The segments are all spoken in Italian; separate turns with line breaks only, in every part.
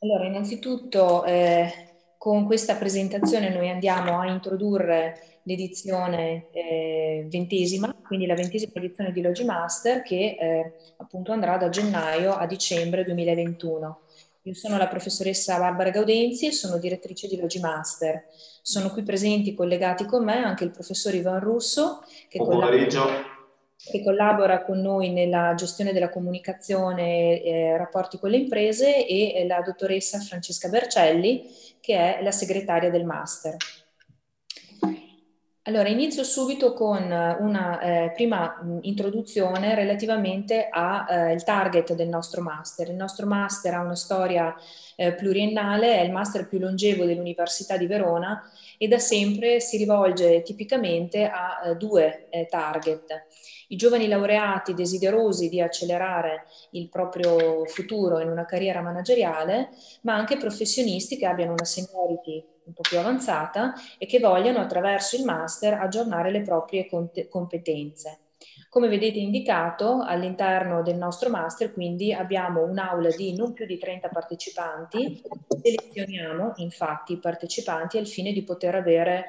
Allora, innanzitutto con questa presentazione noi andiamo a introdurre l'edizione ventesima, quindi la ventesima edizione di Logimaster che appunto andrà da gennaio a dicembre 2021. Io sono la professoressa Barbara Gaudenzi e sono direttrice di Logimaster. Sono qui presenti collegati con me anche il professor Ivan Russo che
Buon pomeriggio.
collabora con noi nella gestione della comunicazione e rapporti con le imprese e la dottoressa Francesca Bercelli, che è la segretaria del Master. Allora, inizio subito con una prima introduzione relativamente al target del nostro master. Il nostro master ha una storia pluriennale, è il master più longevo dell'Università di Verona e da sempre si rivolge tipicamente a due target. I giovani laureati desiderosi di accelerare il proprio futuro in una carriera manageriale, ma anche professionisti che abbiano una seniority un po' più avanzata e che vogliano attraverso il master aggiornare le proprie competenze. Come vedete indicato all'interno del nostro master, quindi abbiamo un'aula di non più di 30 partecipanti, selezioniamo infatti i partecipanti al fine di poter avere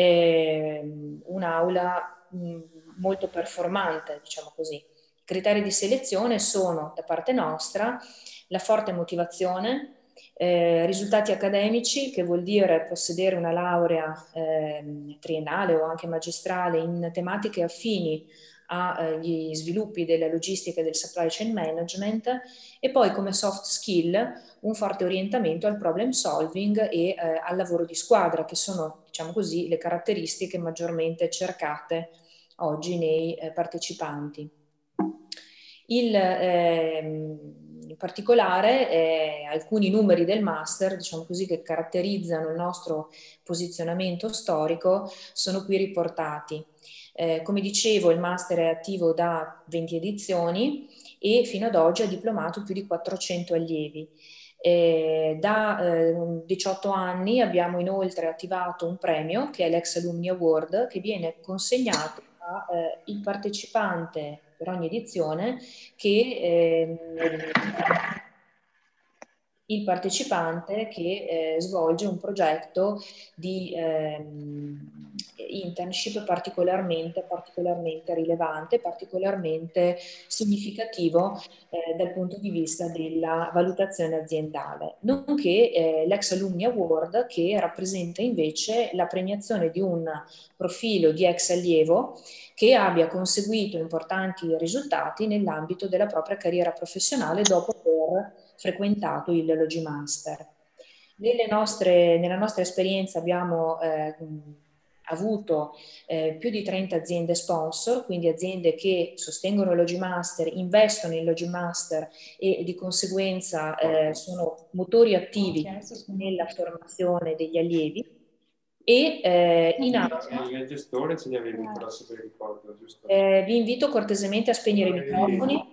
un'aula molto performante, diciamo così. I criteri di selezione sono da parte nostra la forte motivazione, risultati accademici, che vuol dire possedere una laurea triennale o anche magistrale in tematiche affini agli sviluppi della logistica e del supply chain management, e poi come soft skill un forte orientamento al problem solving e al lavoro di squadra, che sono, diciamo così, le caratteristiche maggiormente cercate oggi nei partecipanti. In particolare alcuni numeri del master, diciamo così, che caratterizzano il nostro posizionamento storico sono qui riportati. Come dicevo, il master è attivo da 20 edizioni e fino ad oggi ha diplomato più di 400 allievi. Da 18 anni abbiamo inoltre attivato un premio che è l'Ex Alumni Award, che viene consegnato al partecipante per ogni edizione che il partecipante che svolge un progetto di internship particolarmente rilevante, particolarmente significativo dal punto di vista della valutazione aziendale, nonché l'Ex Alumni Award, che rappresenta invece la premiazione di un profilo di ex allievo che abbia conseguito importanti risultati nell'ambito della propria carriera professionale dopo aver frequentato il Logimaster. Nella nostra esperienza abbiamo avuto più di 30 aziende sponsor, quindi aziende che sostengono il Logimaster, investono in Logimaster e di conseguenza sono motori attivi nella formazione degli allievi. E in aula
Il gestore ce li avevi, però se mi ricordo, giusto?
vi invito cortesemente a spegnere i microfoni.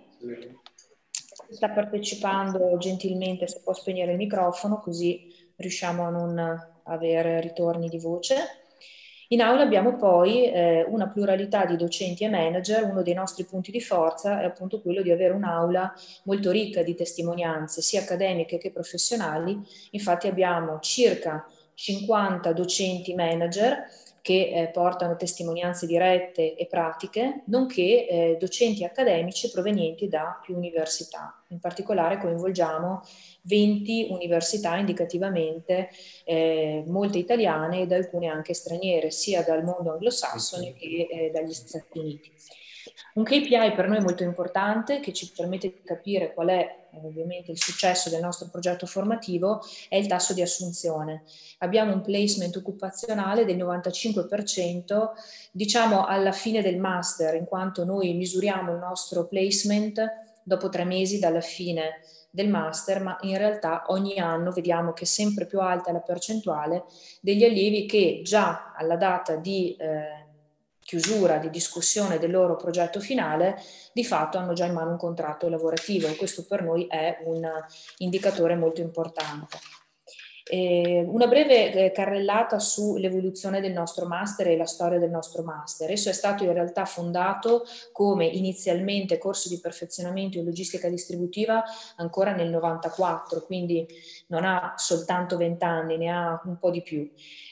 Sta partecipando gentilmente, se può spegnere il microfono, così riusciamo a non avere ritorni di voce. In aula abbiamo poi una pluralità di docenti e manager. Uno dei nostri punti di forza è appunto quello di avere un'aula molto ricca di testimonianze, sia accademiche che professionali. Infatti abbiamo circa 50 docenti manager che portano testimonianze dirette e pratiche, nonché docenti accademici provenienti da più università. In particolare coinvolgiamo 20 università indicativamente, molte italiane ed alcune anche straniere, sia dal mondo anglosassone che dagli Stati Uniti. Un KPI per noi molto importante, che ci permette di capire qual è ovviamente il successo del nostro progetto formativo, è il tasso di assunzione. Abbiamo un placement occupazionale del 95%, diciamo alla fine del master, in quanto noi misuriamo il nostro placement dopo 3 mesi dalla fine del master, ma in realtà ogni anno vediamo che è sempre più alta la percentuale degli allievi che già alla data di chiusura, di discussione del loro progetto finale, di fatto hanno già in mano un contratto lavorativo, e questo per noi è un indicatore molto importante. Una breve carrellata sull'evoluzione del nostro master e la storia del nostro master. Esso è stato in realtà fondato come inizialmente corso di perfezionamento in logistica distributiva ancora nel 94, quindi non ha soltanto 20 anni, ne ha un po' di più.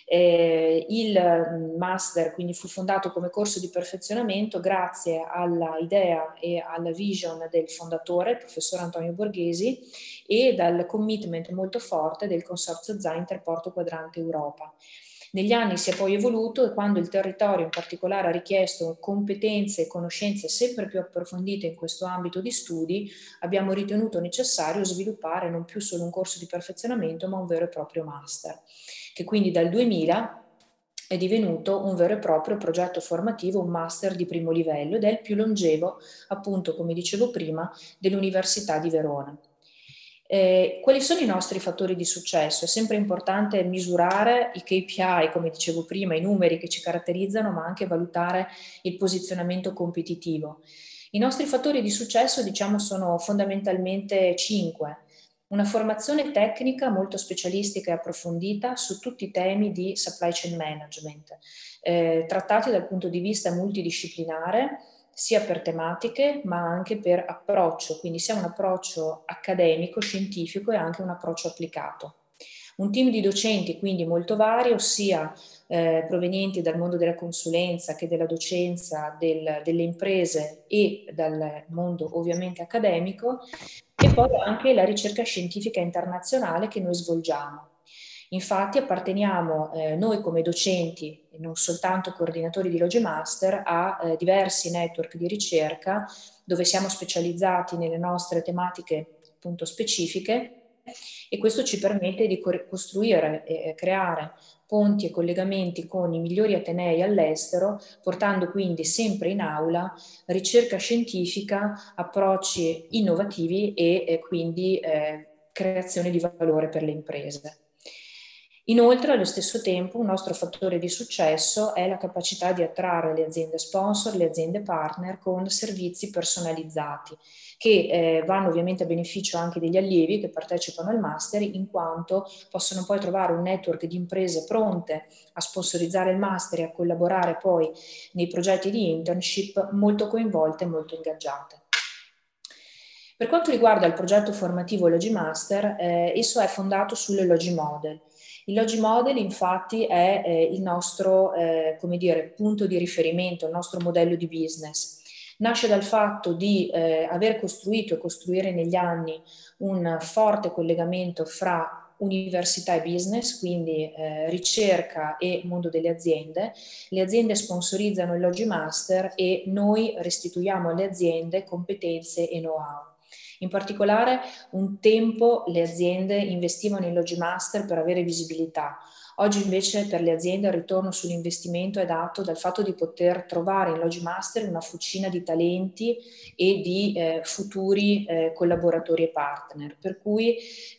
Il master quindi fu fondato come corso di perfezionamento grazie alla idea e alla vision del fondatore, il professor Antonio Borghesi, e dal commitment molto forte del Consorzio ZA Interporto Quadrante Europa. Negli anni si è poi evoluto e quando il territorio in particolare ha richiesto competenze e conoscenze sempre più approfondite in questo ambito di studi, abbiamo ritenuto necessario sviluppare non più solo un corso di perfezionamento ma un vero e proprio master, che quindi dal 2000 è divenuto un vero e proprio progetto formativo, un master di primo livello ed è il più longevo, appunto come dicevo prima, dell'Università di Verona. Quali sono i nostri fattori di successo? È sempre importante misurare i KPI, come dicevo prima, i numeri che ci caratterizzano, ma anche valutare il posizionamento competitivo. I nostri fattori di successo, diciamo, sono fondamentalmente 5. Una formazione tecnica molto specialistica e approfondita su tutti i temi di supply chain management, trattati dal punto di vista multidisciplinare, sia per tematiche ma anche per approccio, quindi sia un approccio accademico, scientifico e anche un approccio applicato. Un team di docenti quindi molto vario, sia provenienti dal mondo della consulenza che della docenza, delle imprese e dal mondo ovviamente accademico, e poi anche la ricerca scientifica internazionale che noi svolgiamo. Infatti apparteniamo noi come docenti, e non soltanto coordinatori di Logimaster, a diversi network di ricerca dove siamo specializzati nelle nostre tematiche appunto specifiche, e questo ci permette di costruire e creare ponti e collegamenti con i migliori atenei all'estero, portando quindi sempre in aula ricerca scientifica, approcci innovativi e quindi creazione di valore per le imprese. Inoltre, allo stesso tempo, un nostro fattore di successo è la capacità di attrarre le aziende sponsor, le aziende partner con servizi personalizzati, che vanno ovviamente a beneficio anche degli allievi che partecipano al master, in quanto possono poi trovare un network di imprese pronte a sponsorizzare il master e a collaborare poi nei progetti di internship, molto coinvolte e molto ingaggiate. Per quanto riguarda il progetto formativo Logimaster, esso è fondato sulle Logi Model. Il Logi Model infatti è il nostro come dire, punto di riferimento, il nostro modello di business. Nasce dal fatto di aver costruito e costruire negli anni un forte collegamento fra università e business, quindi ricerca e mondo delle aziende. Le aziende sponsorizzano il Logimaster e noi restituiamo alle aziende competenze e know-how. In particolare, un tempo le aziende investivano in Logimaster per avere visibilità. Oggi invece per le aziende il ritorno sull'investimento è dato dal fatto di poter trovare in Logimaster una fucina di talenti e di futuri collaboratori e partner. Per cui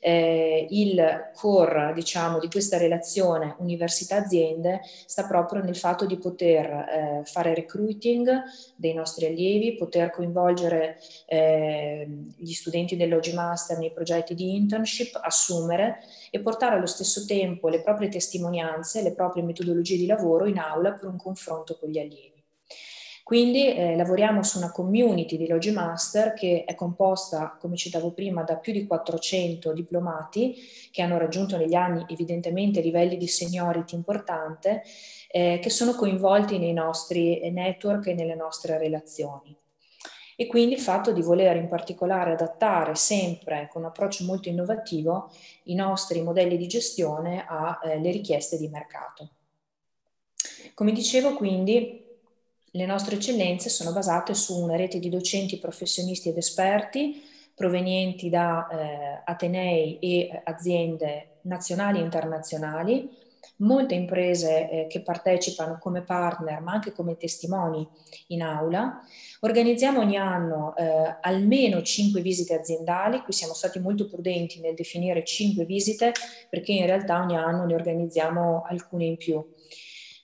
il core, diciamo, di questa relazione università-aziende sta proprio nel fatto di poter fare recruiting dei nostri allievi, poter coinvolgere gli studenti del Logimaster nei progetti di internship, assumere e portare allo stesso tempo le proprie testimonianze, le proprie metodologie di lavoro in aula per un confronto con gli allievi. Quindi lavoriamo su una community di Logimaster che è composta, come citavo prima, da più di 400 diplomati che hanno raggiunto negli anni evidentemente livelli di seniority importante, che sono coinvolti nei nostri network e nelle nostre relazioni. E quindi il fatto di voler in particolare adattare sempre con un approccio molto innovativo i nostri modelli di gestione alle richieste di mercato. Come dicevo, quindi le nostre eccellenze sono basate su una rete di docenti, professionisti ed esperti provenienti da atenei e aziende nazionali e internazionali, molte imprese che partecipano come partner ma anche come testimoni in aula. Organizziamo ogni anno almeno 5 visite aziendali, qui siamo stati molto prudenti nel definire 5 visite perché in realtà ogni anno ne organizziamo alcune in più.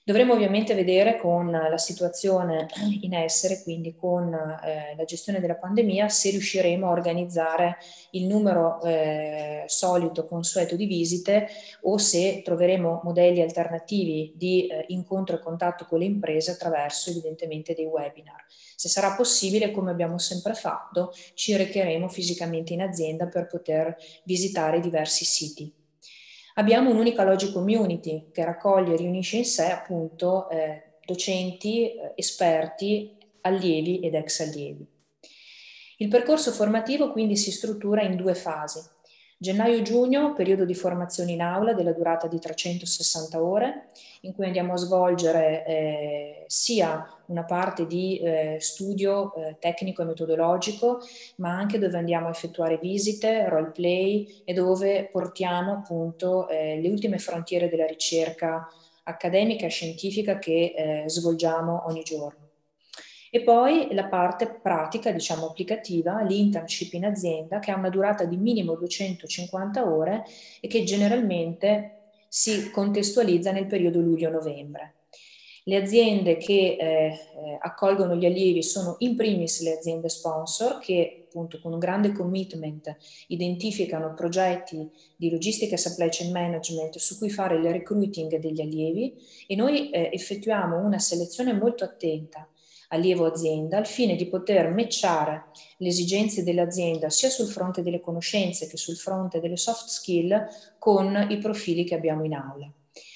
Dovremo ovviamente vedere con la situazione in essere, quindi con la gestione della pandemia, se riusciremo a organizzare il numero solito, consueto di visite o se troveremo modelli alternativi di incontro e contatto con le imprese attraverso evidentemente dei webinar. Se sarà possibile, come abbiamo sempre fatto, ci recheremo fisicamente in azienda per poter visitare diversi siti. Abbiamo un'unica Logi Community che raccoglie e riunisce in sé appunto docenti, esperti, allievi ed ex allievi. Il percorso formativo quindi si struttura in 2 fasi. Gennaio-giugno, periodo di formazione in aula della durata di 360 ore, in cui andiamo a svolgere sia una parte di studio tecnico e metodologico, ma anche dove andiamo a effettuare visite, role play e dove portiamo appunto le ultime frontiere della ricerca accademica e scientifica che svolgiamo ogni giorno. E poi la parte pratica, diciamo applicativa, l'internship in azienda, che ha una durata di minimo 250 ore e che generalmente si contestualizza nel periodo luglio-novembre. Le aziende che accolgono gli allievi sono in primis le aziende sponsor che appunto con un grande commitment identificano progetti di logistica e supply chain management su cui fare il recruiting degli allievi e noi effettuiamo una selezione molto attenta allievo azienda al fine di poter matchare le esigenze dell'azienda sia sul fronte delle conoscenze che sul fronte delle soft skill con i profili che abbiamo in aula.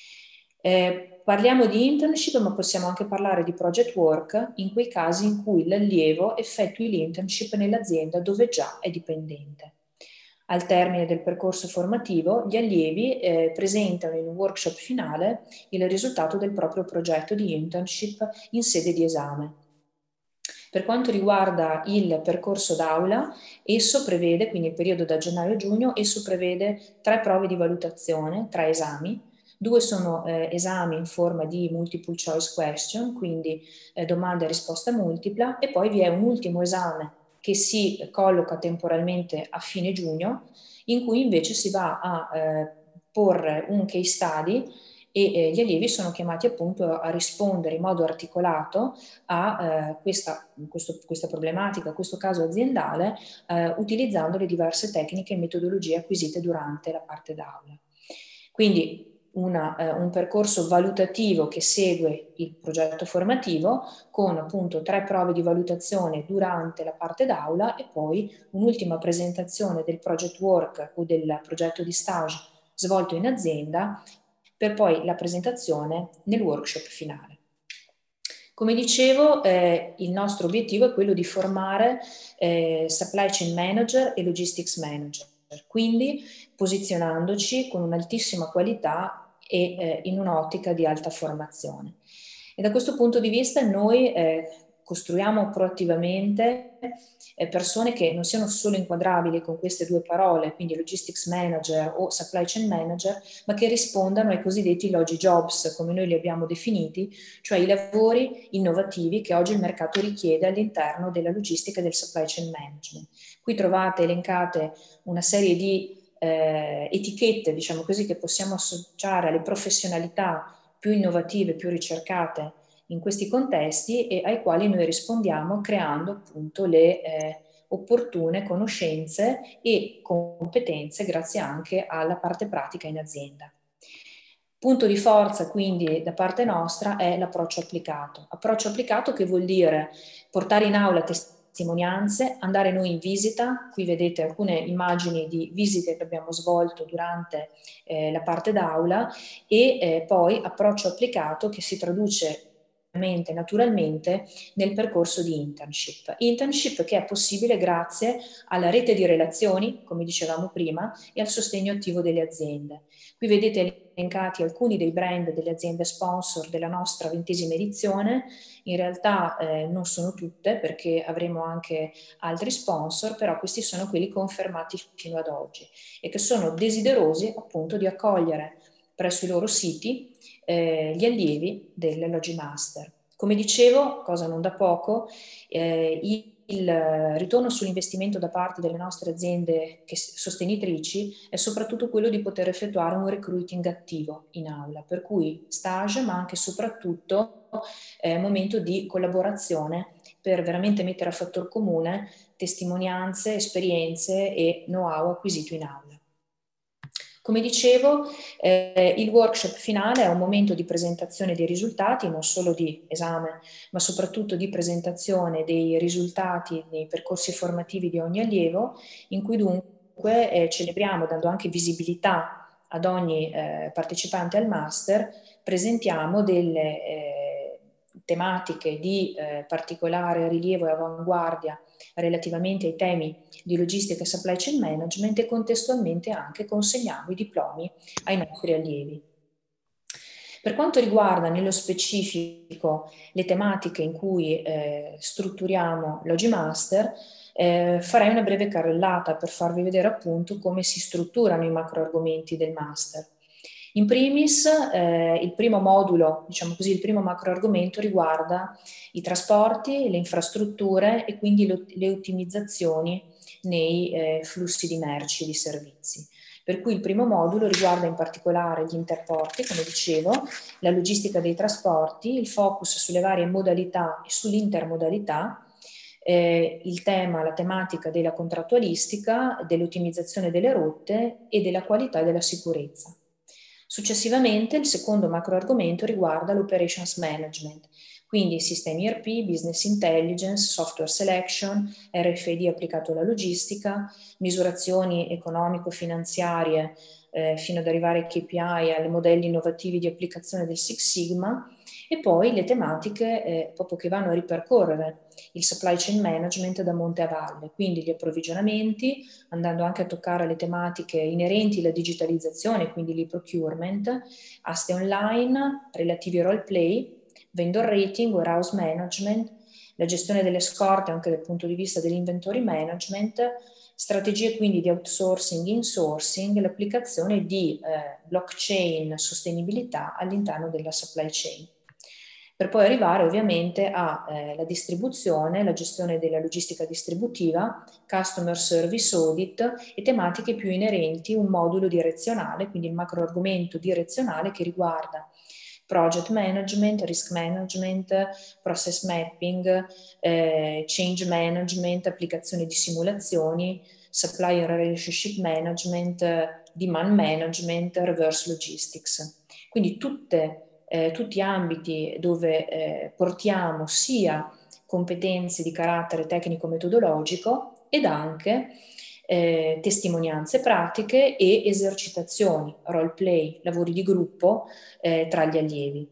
Parliamo di internship, ma possiamo anche parlare di project work in quei casi in cui l'allievo effettui l'internship nell'azienda dove già è dipendente. Al termine del percorso formativo, gli allievi presentano in un workshop finale il risultato del proprio progetto di internship in sede di esame. Per quanto riguarda il percorso d'aula, esso prevede, quindi il periodo da gennaio a giugno, esso prevede 3 prove di valutazione, 3 esami. 2 sono esami in forma di multiple choice question, quindi domanda e risposta multipla, e poi vi è un ultimo esame che si colloca temporalmente a fine giugno, in cui invece si va a porre un case study e gli allievi sono chiamati appunto a rispondere in modo articolato a questa problematica, a questo caso aziendale, utilizzando le diverse tecniche e metodologie acquisite durante la parte d'aula. Quindi un percorso valutativo che segue il progetto formativo con appunto 3 prove di valutazione durante la parte d'aula e poi un'ultima presentazione del project work o del progetto di stage svolto in azienda per poi la presentazione nel workshop finale. Come dicevo, il nostro obiettivo è quello di formare supply chain manager e logistics manager, quindi posizionandoci con un'altissima qualità e in un'ottica di alta formazione. E da questo punto di vista noi costruiamo proattivamente persone che non siano solo inquadrabili con queste 2 parole, quindi logistics manager o supply chain manager, ma che rispondano ai cosiddetti logi jobs, come noi li abbiamo definiti, cioè i lavori innovativi che oggi il mercato richiede all'interno della logistica e del supply chain management. Qui trovate elencate una serie di etichette, diciamo così, che possiamo associare alle professionalità più innovative, più ricercate in questi contesti e ai quali noi rispondiamo creando appunto le opportune conoscenze e competenze grazie anche alla parte pratica in azienda. Punto di forza quindi da parte nostra è l'approccio applicato. Approccio applicato che vuol dire portare in aula testimonianze, andare noi in visita, qui vedete alcune immagini di visite che abbiamo svolto durante la parte d'aula e poi approccio applicato che si traduce naturalmente nel percorso di internship. Internship che è possibile grazie alla rete di relazioni, come dicevamo prima, e al sostegno attivo delle aziende. Qui vedete elencati alcuni dei brand delle aziende sponsor della nostra 20ª edizione, in realtà non sono tutte perché avremo anche altri sponsor, però questi sono quelli confermati fino ad oggi e che sono desiderosi appunto di accogliere presso i loro siti gli allievi del Logimaster. Come dicevo, cosa non da poco, il ritorno sull'investimento da parte delle nostre aziende sostenitrici è soprattutto quello di poter effettuare un recruiting attivo in aula, per cui stage ma anche e soprattutto momento di collaborazione per veramente mettere a fattor comune testimonianze, esperienze e know-how acquisito in aula. Come dicevo, il workshop finale è un momento di presentazione dei risultati, non solo di esame, ma soprattutto di presentazione dei risultati dei percorsi formativi di ogni allievo, in cui dunque celebriamo, dando anche visibilità ad ogni partecipante al master, presentiamo delle tematiche di particolare rilievo e avanguardia relativamente ai temi di logistica e supply chain management, e contestualmente anche consegniamo i diplomi ai nostri allievi. Per quanto riguarda nello specifico le tematiche in cui strutturiamo l'Ogimaster, farei una breve carrellata per farvi vedere appunto come si strutturano i macro argomenti del master. In primis, il primo modulo, diciamo così, il primo macro argomento riguarda i trasporti, le infrastrutture e quindi le ottimizzazioni nei flussi di merci e di servizi. Per cui il primo modulo riguarda in particolare gli interporti, come dicevo, la logistica dei trasporti, il focus sulle varie modalità e sull'intermodalità, il tema, la tematica della contrattualistica, dell'ottimizzazione delle rotte e della qualità e della sicurezza. Successivamente il secondo macro argomento riguarda l'operations management, quindi sistemi ERP, business intelligence, software selection, RFID applicato alla logistica, misurazioni economico-finanziarie fino ad arrivare ai KPI e ai modelli innovativi di applicazione del Six Sigma, e poi le tematiche proprio che vanno a ripercorrere il supply chain management da monte a valle, quindi gli approvvigionamenti, andando anche a toccare le tematiche inerenti alla digitalizzazione, quindi l'e-procurement, aste online, relativi role play, vendor rating, warehouse management, la gestione delle scorte anche dal punto di vista dell'inventory management, strategie quindi di outsourcing, insourcing, l'applicazione di blockchain sostenibilità all'interno della supply chain. Per poi arrivare ovviamente alla distribuzione, la gestione della logistica distributiva, customer service audit e tematiche più inerenti, un modulo direzionale, quindi il macro argomento direzionale che riguarda project management, risk management, process mapping, change management, applicazione di simulazioni, supplier relationship management, demand management, reverse logistics. Quindi tutti ambiti dove portiamo sia competenze di carattere tecnico-metodologico ed anche testimonianze pratiche e esercitazioni, role play, lavori di gruppo tra gli allievi.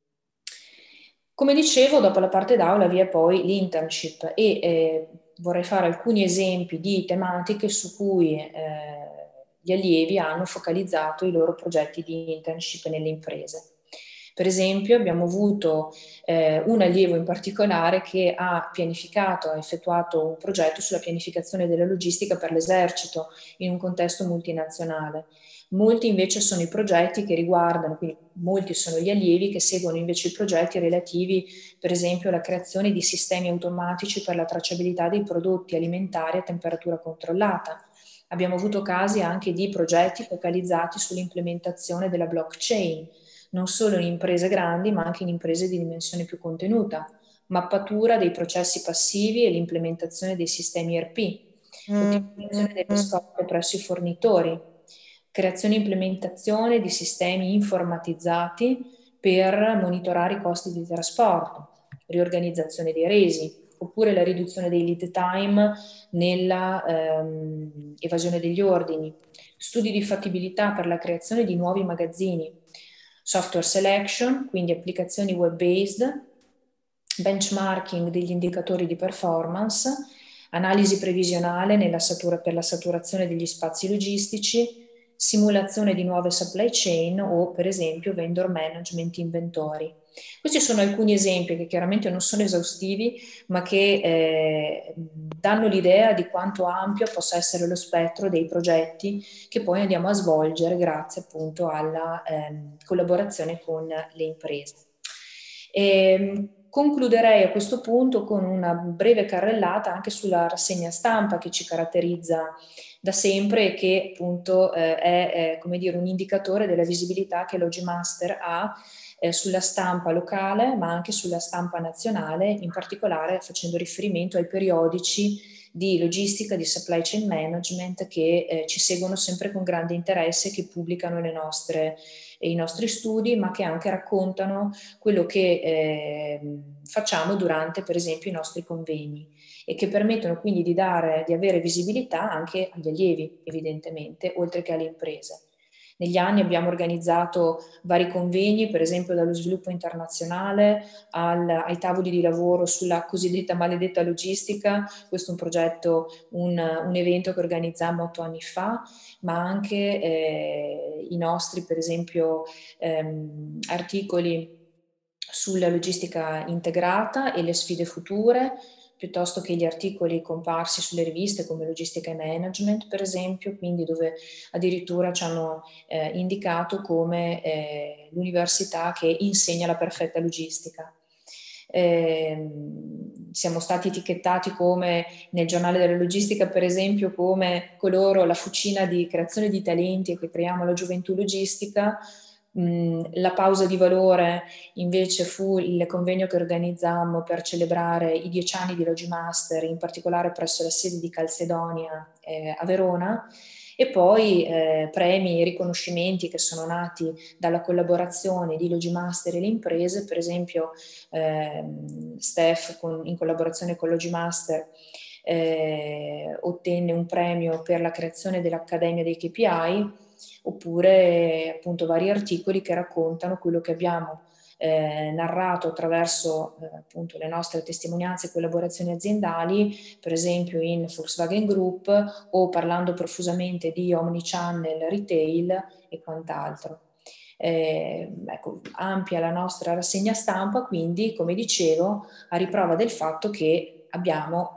Come dicevo, dopo la parte d'aula vi è poi l'internship e vorrei fare alcuni esempi di tematiche su cui gli allievi hanno focalizzato i loro progetti di internship nelle imprese. Per esempio abbiamo avuto un allievo in particolare che ha pianificato, ha effettuato un progetto sulla pianificazione della logistica per l'esercito in un contesto multinazionale. Molti invece sono i progetti che riguardano, quindi molti sono gli allievi che seguono invece i progetti relativi per esempio alla creazione di sistemi automatici per la tracciabilità dei prodotti alimentari a temperatura controllata. Abbiamo avuto casi anche di progetti focalizzati sull'implementazione della blockchain, non solo in imprese grandi ma anche in imprese di dimensione più contenuta, mappatura dei processi passivi e l'implementazione dei sistemi ERP, l'utilizzazione delle scorte presso i fornitori, creazione e implementazione di sistemi informatizzati per monitorare i costi di trasporto, riorganizzazione dei resi, oppure la riduzione dei lead time nella evasione degli ordini, studi di fattibilità per la creazione di nuovi magazzini, software selection, quindi applicazioni web-based, benchmarking degli indicatori di performance, analisi previsionale per la saturazione degli spazi logistici, simulazione di nuove supply chain o per esempio vendor management inventori. Questi sono alcuni esempi che chiaramente non sono esaustivi, ma che danno l'idea di quanto ampio possa essere lo spettro dei progetti che poi andiamo a svolgere grazie appunto alla collaborazione con le imprese. Concluderei a questo punto con una breve carrellata anche sulla rassegna stampa che ci caratterizza da sempre e che appunto è come dire, un indicatore della visibilità che Logimaster ha sulla stampa locale ma anche sulla stampa nazionale, in particolare facendo riferimento ai periodici di logistica, di supply chain management che ci seguono sempre con grande interesse, che pubblicano i nostri studi, ma che anche raccontano quello che facciamo durante, per esempio, i nostri convegni e che permettono quindi di avere visibilità anche agli allievi, evidentemente, oltre che alle imprese. Negli anni abbiamo organizzato vari convegni, per esempio dallo sviluppo internazionale ai tavoli di lavoro sulla cosiddetta maledetta logistica. Questo è un progetto, un evento che organizzammo 8 anni fa, ma anche i nostri, per esempio, articoli sulla logistica integrata e le sfide future, piuttosto che gli articoli comparsi sulle riviste come Logistica e Management, per esempio, quindi dove addirittura ci hanno indicato come l'università che insegna la perfetta logistica. Siamo stati etichettati come nel giornale della logistica, per esempio, come coloro, la fucina di creazione di talenti e che creiamo la gioventù logistica. La pausa di valore invece fu il convegno che organizzammo per celebrare i 10 anni di Logimaster, in particolare presso la sede di Calzedonia a Verona, e poi premi e riconoscimenti che sono nati dalla collaborazione di Logimaster e le imprese. Per esempio Steph in collaborazione con Logimaster ottenne un premio per la creazione dell'Accademia dei KPI, oppure appunto vari articoli che raccontano quello che abbiamo narrato attraverso appunto le nostre testimonianze e collaborazioni aziendali, per esempio in Volkswagen Group, o parlando profusamente di omnichannel retail e quant'altro. Ecco, ampia la nostra rassegna stampa, quindi, come dicevo, a riprova del fatto che abbiamo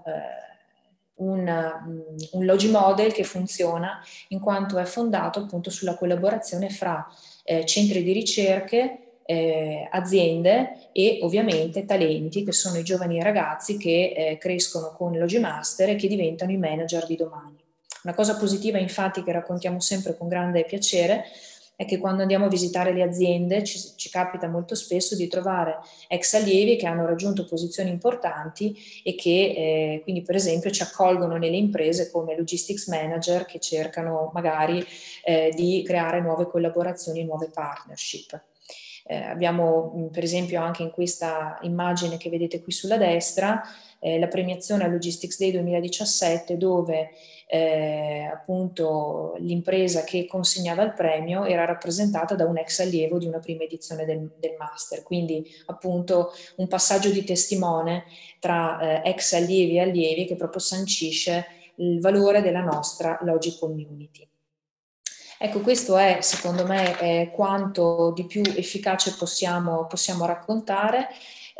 un Logimodel che funziona in quanto è fondato appunto sulla collaborazione fra centri di ricerche, aziende e ovviamente talenti, che sono i giovani ragazzi che crescono con Logimaster e che diventano i manager di domani. Una cosa positiva infatti che raccontiamo sempre con grande piacere è che quando andiamo a visitare le aziende ci capita molto spesso di trovare ex allievi che hanno raggiunto posizioni importanti e che quindi per esempio ci accolgono nelle imprese come logistics manager che cercano magari di creare nuove collaborazioni, nuove partnership. Abbiamo per esempio anche in questa immagine che vedete qui sulla destra la premiazione al Logistics Day 2017, dove appunto l'impresa che consegnava il premio era rappresentata da un ex allievo di una prima edizione del master, quindi appunto un passaggio di testimone tra ex allievi e allievi che proprio sancisce il valore della nostra Logi Community. Ecco, questo è, secondo me, quanto di più efficace possiamo raccontare.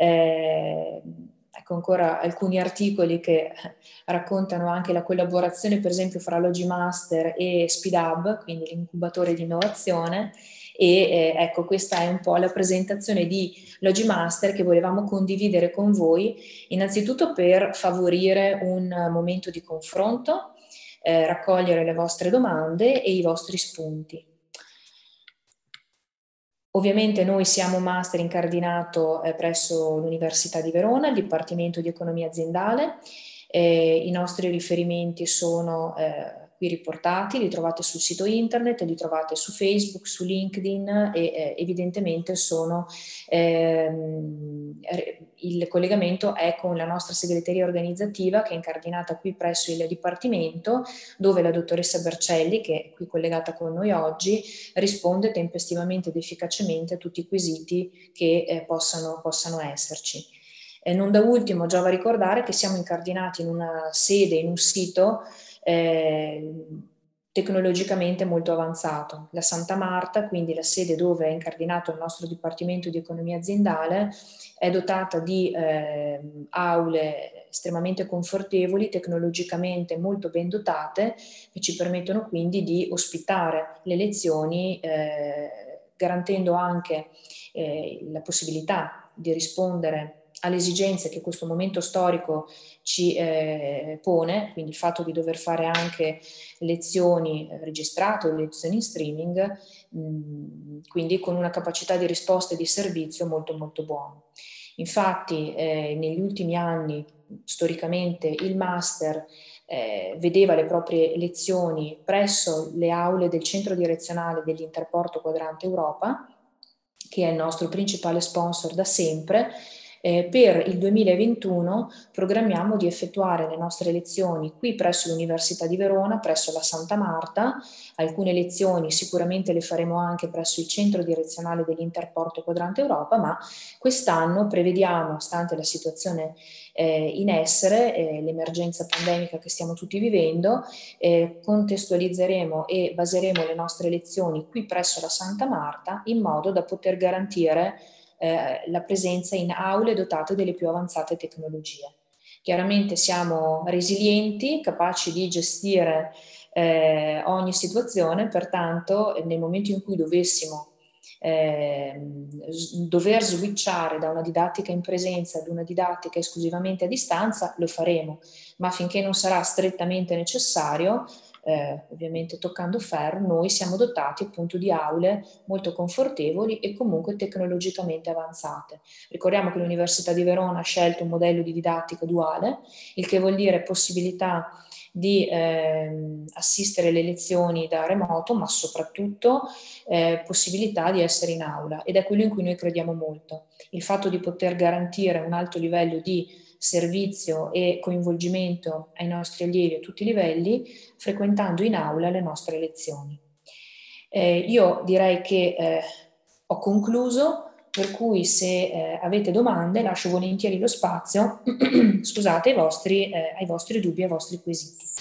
Ecco ancora alcuni articoli che raccontano anche la collaborazione, per esempio, fra Logimaster e SpeedHub, quindi l'incubatore di innovazione. E ecco, questa è un po' la presentazione di Logimaster che volevamo condividere con voi, innanzitutto per favorire un momento di confronto, raccogliere le vostre domande e i vostri spunti. Ovviamente noi siamo master incardinato presso l'Università di Verona, il Dipartimento di Economia Aziendale. I nostri riferimenti sono qui riportati, li trovate sul sito internet, li trovate su Facebook, su LinkedIn e evidentemente il collegamento è con la nostra segreteria organizzativa che è incardinata qui presso il Dipartimento, dove la dottoressa Bercelli, che è qui collegata con noi oggi, risponde tempestivamente ed efficacemente a tutti i quesiti che possano esserci. Non da ultimo giova ricordare che siamo incardinati in una sede, in un sito tecnologicamente molto avanzato. La Santa Marta, quindi la sede dove è incardinato il nostro Dipartimento di Economia Aziendale, è dotata di aule estremamente confortevoli, tecnologicamente molto ben dotate, che ci permettono quindi di ospitare le lezioni garantendo anche la possibilità di rispondere alle esigenze che questo momento storico ci pone, quindi il fatto di dover fare anche lezioni registrate o lezioni in streaming, quindi con una capacità di risposta e di servizio molto molto buona. Infatti negli ultimi anni storicamente il master vedeva le proprie lezioni presso le aule del centro direzionale dell'Interporto Quadrante Europa, che è il nostro principale sponsor da sempre. Per il 2021 programmiamo di effettuare le nostre lezioni qui presso l'Università di Verona, presso la Santa Marta. Alcune lezioni sicuramente le faremo anche presso il centro direzionale dell'Interporto Quadrante Europa, ma quest'anno prevediamo, stante la situazione in essere, l'emergenza pandemica che stiamo tutti vivendo, contestualizzeremo e baseremo le nostre lezioni qui presso la Santa Marta in modo da poter garantire la presenza in aule dotate delle più avanzate tecnologie. Chiaramente siamo resilienti, capaci di gestire ogni situazione, pertanto nel momento in cui dovessimo dover switchare da una didattica in presenza ad una didattica esclusivamente a distanza, lo faremo, ma finché non sarà strettamente necessario, ovviamente toccando ferro, noi siamo dotati appunto di aule molto confortevoli e comunque tecnologicamente avanzate. Ricordiamo che l'Università di Verona ha scelto un modello di didattica duale, il che vuol dire possibilità di assistere alle lezioni da remoto, ma soprattutto possibilità di essere in aula, ed è quello in cui noi crediamo molto. Il fatto di poter garantire un alto livello di servizio e coinvolgimento ai nostri allievi a tutti i livelli, frequentando in aula le nostre lezioni. Io direi che ho concluso, per cui se avete domande lascio volentieri lo spazio scusate, ai vostri dubbi, ai vostri quesiti.